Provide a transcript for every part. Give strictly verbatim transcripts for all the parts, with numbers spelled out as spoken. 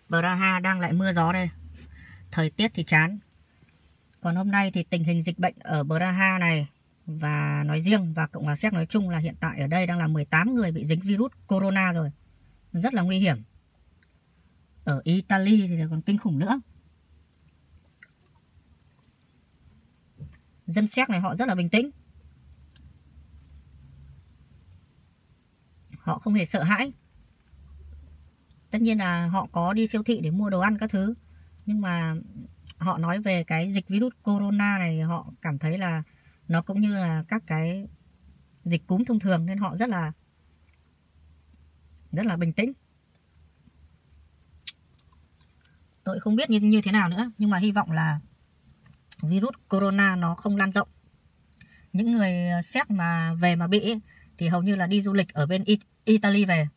Praha đang lại mưa gió đây. Thời tiết thì chán. Còn hôm nay thì tình hình dịch bệnh ở Praha này và nói riêng và Cộng hòa Séc nói chung là hiện tại ở đây đang là mười tám người bị dính virus corona rồi. Rất là nguy hiểm. Ở Italy thì còn kinh khủng nữa. Dân Séc này họ rất là bình tĩnh. Họ không hề sợ hãi. Tất nhiên là họ có đi siêu thị để mua đồ ăn các thứ. Nhưng mà họ nói về cái dịch virus corona này, họ cảm thấy là nó cũng như là các cái dịch cúm thông thường, nên họ rất là rất là bình tĩnh. Tôi không biết như, như thế nào nữa, nhưng mà hy vọng là virus corona nó không lan rộng. Những người Séc mà về mà bị ấy, thì hầu như là đi du lịch ở bên Italy về.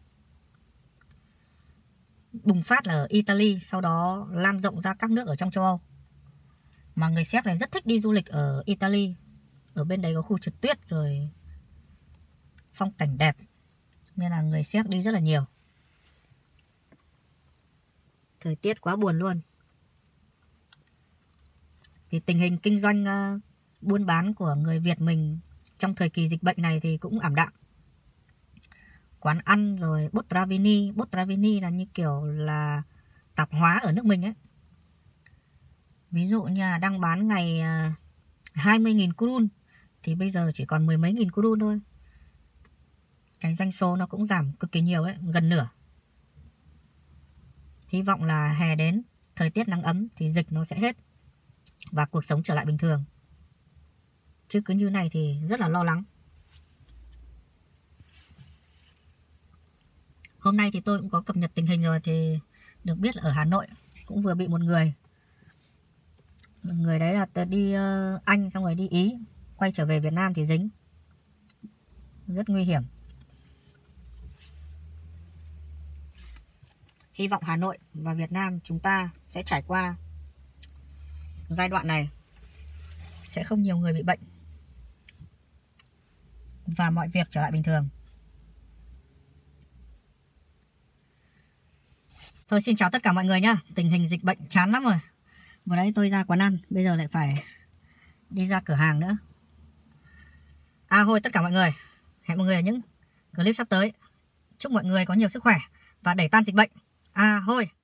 Bùng phát là ở Italy, sau đó lan rộng ra các nước ở trong châu Âu. Mà người Séc này rất thích đi du lịch ở Italy. Ở bên đấy có khu trượt tuyết rồi phong cảnh đẹp, nên là người Séc đi rất là nhiều. Thời tiết quá buồn luôn. Thì tình hình kinh doanh uh, buôn bán của người Việt mình trong thời kỳ dịch bệnh này thì cũng ảm đạm. Quán ăn rồi Botravini, Botravini là như kiểu là tạp hóa ở nước mình ấy. Ví dụ như là đang bán ngày uh, hai mươi nghìn kurun thì bây giờ chỉ còn mười mấy nghìn kurun thôi. Cái doanh số nó cũng giảm cực kỳ nhiều ấy, gần nửa. Hy vọng là hè đến, thời tiết nắng ấm thì dịch nó sẽ hết và cuộc sống trở lại bình thường. Chứ cứ như này thì rất là lo lắng. Hôm nay thì tôi cũng có cập nhật tình hình rồi, thì được biết là ở Hà Nội cũng vừa bị một người. Người đấy là đi uh, Anh xong rồi đi Ý, quay trở về Việt Nam thì dính. Rất nguy hiểm. Hy vọng Hà Nội và Việt Nam chúng ta sẽ trải qua giai đoạn này, sẽ không nhiều người bị bệnh và mọi việc trở lại bình thường. Thôi xin chào tất cả mọi người nhá. Tình hình dịch bệnh chán lắm rồi. Vừa nãy tôi ra quán ăn, bây giờ lại phải đi ra cửa hàng nữa. À thôi tất cả mọi người, hẹn mọi người ở những clip sắp tới. Chúc mọi người có nhiều sức khỏe và đẩy tan dịch bệnh. À thôi.